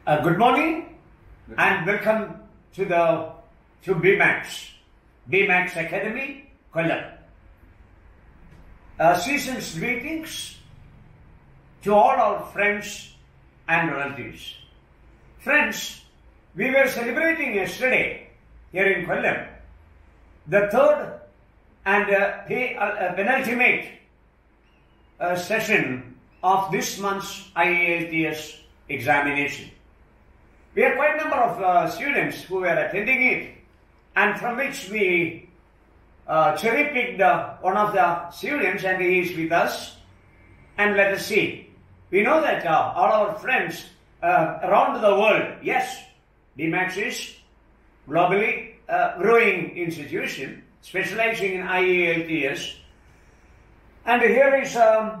Good morning and welcome to BMAX Academy, Kollam. Season's greetings to all our friends and relatives. Friends, we were celebrating yesterday here in Kollam the third and penultimate session of this month's IELTS examination. We had quite a number of students who were attending it, and from which we cherry-picked one of the students, and he is with us. And let us see. We know that all our friends around the world, yes, BMAX is globally growing institution, specializing in IELTS. And here is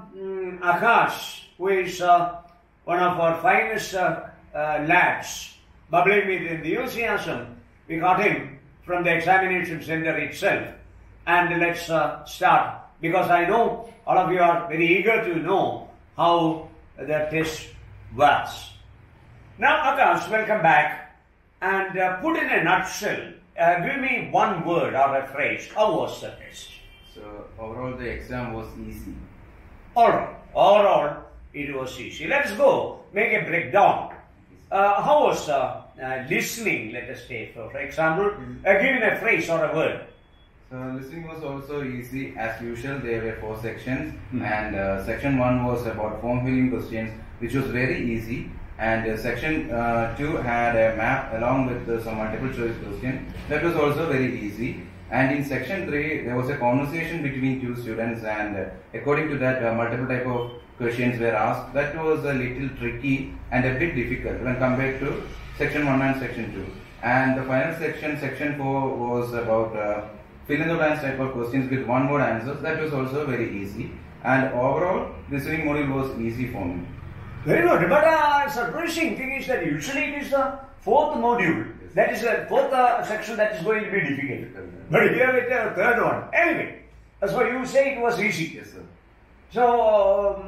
Akash, who is one of our finest lads, bubbling with enthusiasm. We got him from the examination center itself. And let's start, because I know all of you are very eager to know how the test was. Now, Akash, welcome back. And put in a nutshell, give me one word or a phrase. How was the test? So, overall the exam was easy. Alright, overall it was easy. Let's go, make a breakdown. How was listening, let us say, for example, given a phrase or a word? So, listening was also easy. As usual, there were 4 sections, and section 1 was about form filling questions, which was very easy. And section 2 had a map along with some multiple choice questions. That was also very easy. And in section 3, there was a conversation between 2 students, and according to that, multiple type of questions were asked. That was a little tricky and a bit difficult when compared to section 1 and section 2. And the final section, section 4, was about fill in the blanks type of questions with one word answers. That was also very easy. And overall, the listening module was easy for me. Very good. But surprising thing is that usually it is the 4th module. That is the 4th section that is going to be difficult. But here it is the 3rd one. Anyway, so you say it was easy. Yes, sir. So,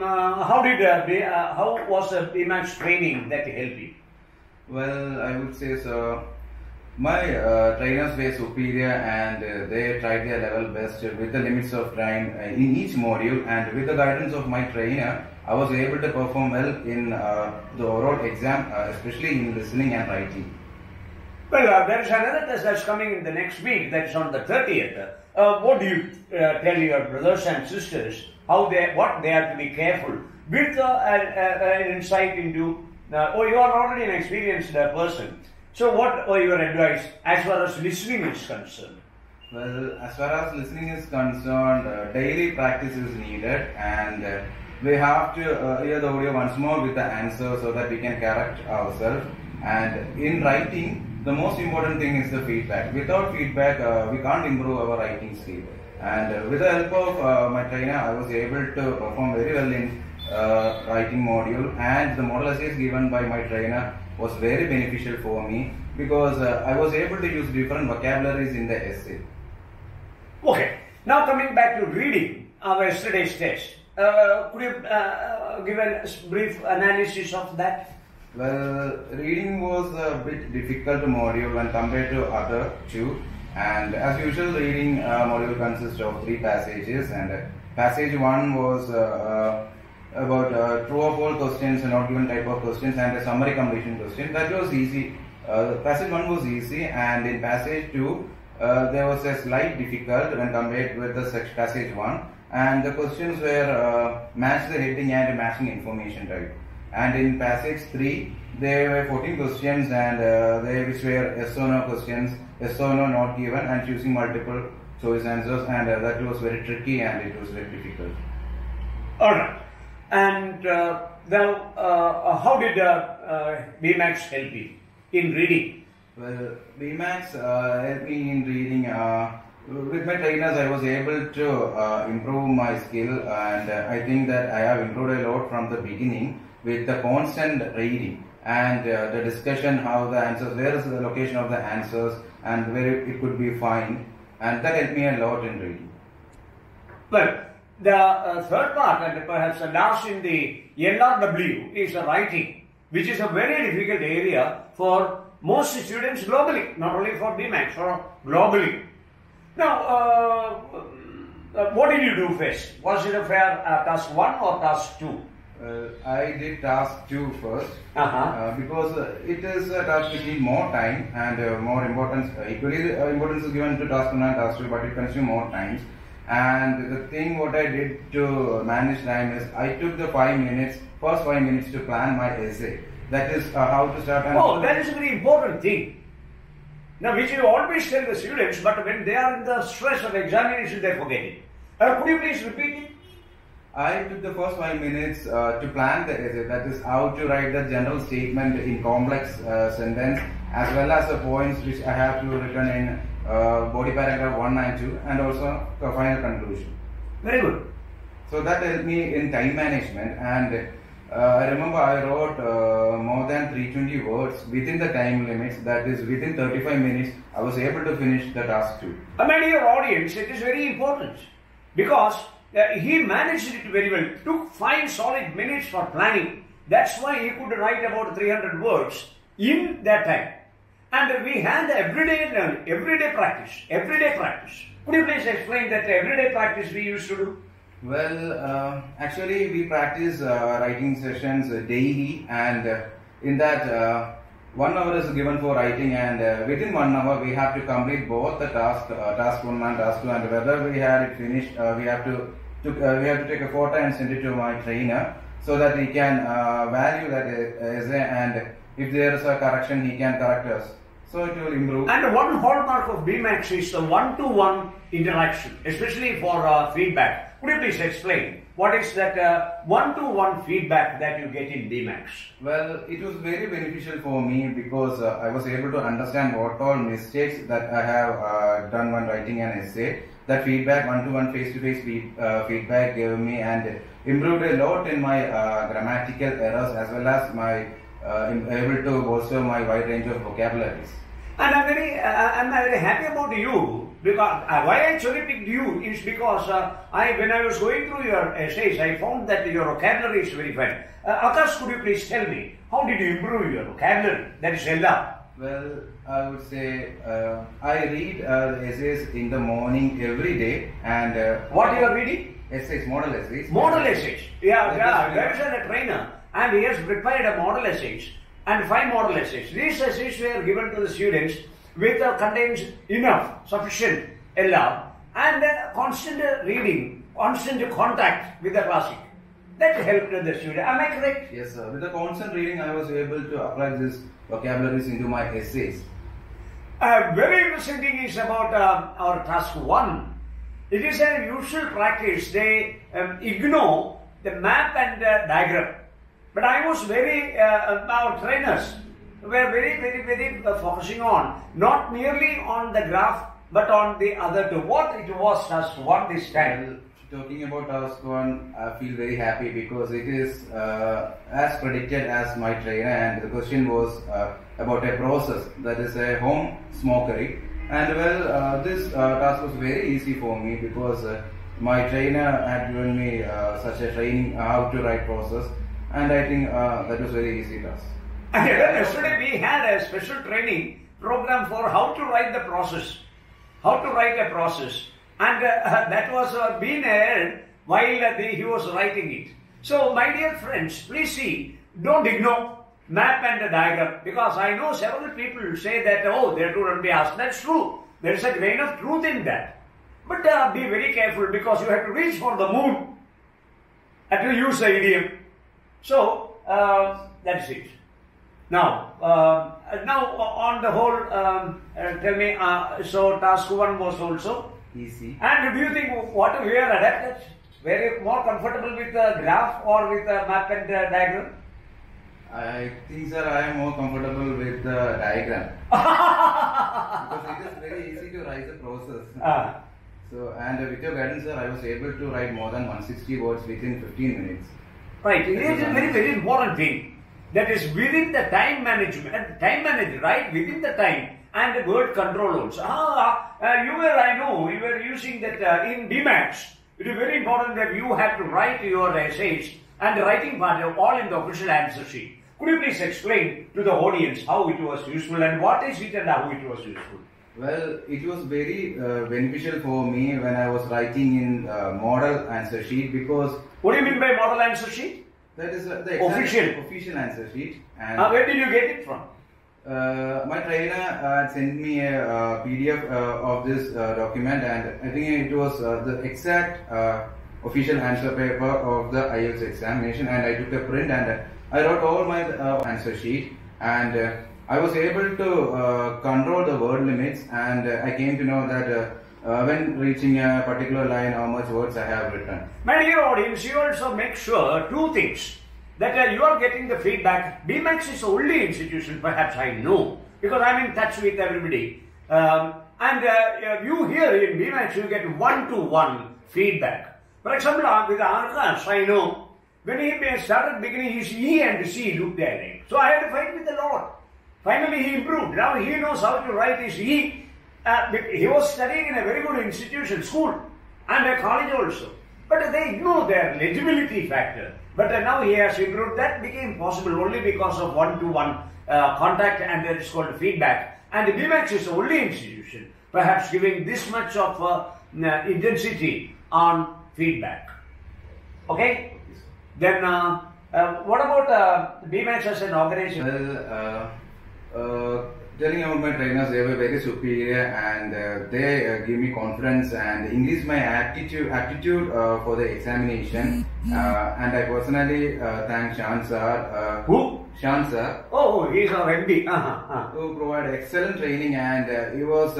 how was the BMAX training that helped you? Well, I would say so. My trainers were superior, and they tried their level best with the limits of time in each module, and with the guidance of my trainer, I was able to perform well in the overall exam, especially in listening and writing. Well, there is another test that's coming in the next week, that is on the 30th. What do you tell your brothers and sisters, what they have to be careful with an insight into, you are already an experienced person. So what are your advice as far as listening is concerned? Well, as far as listening is concerned, daily practice is needed, and we have to hear the audio once more with the answer so that we can correct ourselves. And in writing, the most important thing is the feedback. Without feedback, we can't improve our writing skill. And with the help of my trainer, I was able to perform very well in writing module, and the model essays given by my trainer was very beneficial for me, because I was able to use different vocabularies in the essay. Okay, now coming back to reading our yesterday's test, could you give a brief analysis of that? Well, reading was a bit difficult module when compared to other 2, and as usual, reading module consists of 3 passages, and passage 1 was about true or false questions, not given type of questions, and a summary completion question. That was easy. Passage 1 was easy, and in passage 2, there was a slight difficult when compared with the passage 1, and the questions were match the heading and matching information type. And in passage 3, there were 14 questions, and which were yes or no questions, yes or no not given, and choosing multiple choice answers, and that was very tricky and it was very difficult. Alright. And how did BMAX help you in reading? Well, BMAX helped me in reading. With my trainers, I was able to improve my skill, and I think that I have improved a lot from the beginning with the constant reading and the discussion how the answers, where is the location of the answers and where it could be found, and that helped me a lot in reading. Well, the third part, and perhaps the last in the LRW, is the writing. which is a very difficult area for most students globally, not only for BMAX, for globally. Now, what did you do first? Was it a fair task 1 or task 2? I did task 2 first because it is a task which needs more time and more importance. Equally, importance is given to task 1 and task 2, but it consumes more time. And the thing what I did to manage time is I took the first 5 minutes to plan my essay. That is how to start. Oh, that is a very important thing. Now, which you always tell the students, but when they are in the stress of examination, they forget it. Could you please repeat it? I took the first 5 minutes to plan the essay, that is how to write the general statement in complex sentence, as well as the points which I have to written in body paragraph 1 and 2, and also the final conclusion. Very good. So that helped me in time management, and I remember I wrote more than 320 words within the time limits, that is within 35 minutes I was able to finish the task 2. My dear audience, it is very important because he managed it very well. Took 5 solid minutes for planning. That's why he could write about 300 words in that time. And we had the everyday practice. Could you please explain that everyday practice we used to do? Well, actually we practice writing sessions daily, and in that 1 hour is given for writing, and within 1 hour we have to complete both the task 1 and task 2, and whether we had it finished, we have to take a photo and send it to my trainer so that he can value that essay, and if there is a correction he can correct us. So it will improve. And one hallmark of BMAX is the one-to-one interaction, especially for feedback. Could you please explain what is that one-to-one feedback that you get in BMAX? Well, it was very beneficial for me because I was able to understand what all mistakes that I have done when writing an essay. That feedback, one-to-one, face-to-face feedback gave me and improved a lot in my grammatical errors, as well as my able to bolster my wide range of vocabularies. And I'm very happy about you, because why I cherry picked you is because when I was going through your essays, I found that your vocabulary is very fine. Akash, could you please tell me, how did you improve your vocabulary? That is Ella. Well, I would say I read the essays in the morning every day, and what you are reading? Essays, model essays. Model essays. Yeah, there is a trainer, and he has prepared a model essays and 5 model essays. These essays were given to the students with contains enough, sufficient Ella, and constant reading, constant contact with the classic. That helped the student. Am I correct? Yes, sir. With the constant reading, I was able to apply these vocabularies into my essays. Very interesting thing is about our task 1. It is a usual practice. They ignore the map and diagram. But I was our trainers were very focusing on, not merely on the graph, but on the other two. What it was task 1 this time? Well, talking about task 1, I feel very happy because it is as predicted as my trainer, and the question was about a process, that is a home smokery. And well, this task was very easy for me because my trainer had given me such a training how to write process, and I think that was very easy task. And yesterday we had a special training program for how to write the process, and that was being aired while he was writing it. So my dear friends, please see, don't ignore map and the diagram, because I know several people say that, oh, they don't be asked. That's true. There is a grain of truth in that. But be very careful, because you have to reach for the moon and to use the idiom. So that's it. Now on the whole, tell me, so task 1 was also easy. And do you think what we are adapted? Very more comfortable with the graph or with the map and diagram? I think, sir, I am more comfortable with the diagram. Because it is very easy to write the process. So, and with your guidance, sir, I was able to write more than 160 words within 15 minutes. Right. It is a very important thing. That is within the time management, right? Within the time and the word control also. I know, you were using that in BMAX. It is very important that you have to write your essays and the writing part all in the official answer sheet. Could you please explain to the audience how it was useful and what is it and how it was useful? Well, it was very beneficial for me when I was writing in model answer sheet, because What do you mean by model answer sheet? that is the official answer sheet. And Where did you get it from? my trainer sent me a PDF of this document, and I think it was the exact official answer paper of the IELTS examination, and I took a print and I wrote all my answer sheet, and I was able to control the word limits, and I came to know that when reaching a particular line how much words I have written. My dear audience, you also make sure two things. That you are getting the feedback. BMAX is the only institution, perhaps I know, because I'm in touch with everybody. You here in BMAX, you get one-to-one feedback. For example, with Arkash, I know, when he started beginning, his E and C looked alike. So I had to fight with the Lord. Finally, he improved. Now he knows how to write his E. He was studying in a very good institution, school, and a college also. But they ignore their legibility factor. But now he has improved. That became possible only because of one-to-one contact, and that is called feedback. And BMAX is the only institution perhaps giving this much of intensity on feedback. Okay? Then what about BMAX as an organization? Well, telling about my trainers, they were very superior, and they give me confidence and increase my aptitude for the examination. And I personally thank Shan sir. Who? Shan sir. Oh, he's our MD. Who provided excellent training, and he was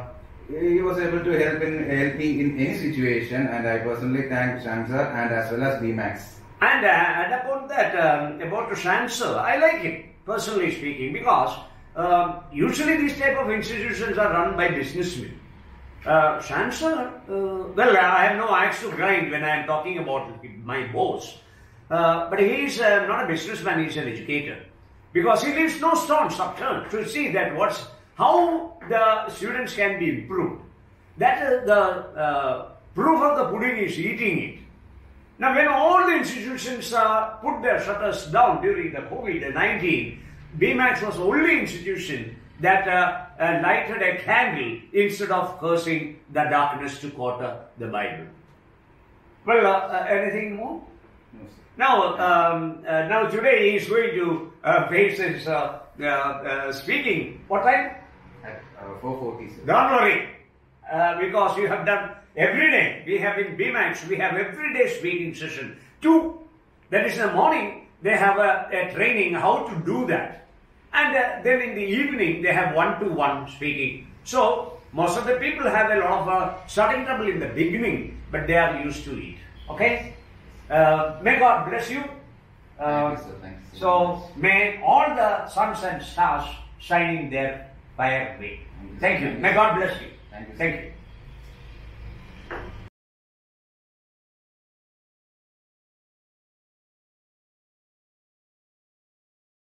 able to help me in any situation. And I personally thank Shan sir and as well as BMAX. And upon that, about Shan sir, I like him personally speaking, because usually these type of institutions are run by businessmen. Shan sir, well, I have no axe to grind when I am talking about my boss. But he is not a businessman, he is an educator. Because he leaves no stone unturned to see that how the students can be improved. That is the proof of the pudding is eating it. Now, when all the institutions put their shutters down during the COVID-19, BMAX was the only institution that lighted a candle instead of cursing the darkness, to quote the Bible. Well, anything more? No, sir. Now today he is going to face his speaking. What time? At 4:40, sir. Don't worry, because you have done every day. We have in BMAX, we have everyday speaking session. 2, that is in the morning, they have a training how to do that. And then in the evening, they have one-to-one speaking. So, most of the people have a lot of starting trouble in the beginning, but they are used to it. Okay? May God bless you. Thank you, sir. Thank you, sir. So, may all the suns and stars shine in their fire way. Thank you. May God bless you. Thank you, sir. Thank you.